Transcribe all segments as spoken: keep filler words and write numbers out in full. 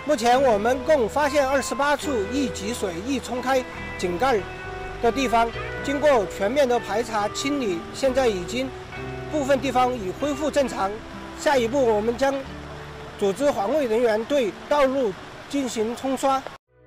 目前我们共发现二十八处易积水、易冲开井盖的地方，经过全面的排查清理，现在已经部分地方已恢复正常。下一步，我们将组织环卫人员对道路进行冲刷。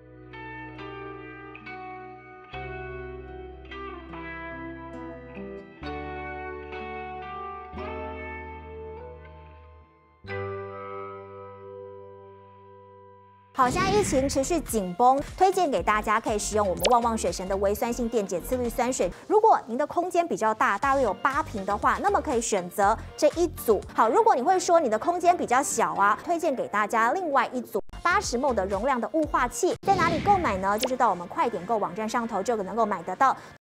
好，现在疫情持续紧绷，推荐给大家可以使用我们旺旺水神的微酸性电解次氯酸水。如果您的空间比较大，大约有八坪的话，那么可以选择这一组。好，如果你会说你的空间比较小啊，推荐给大家另外一组八十 毫升 的容量的雾化器。在哪里购买呢？就是到我们快点购网站上头就能够买得到。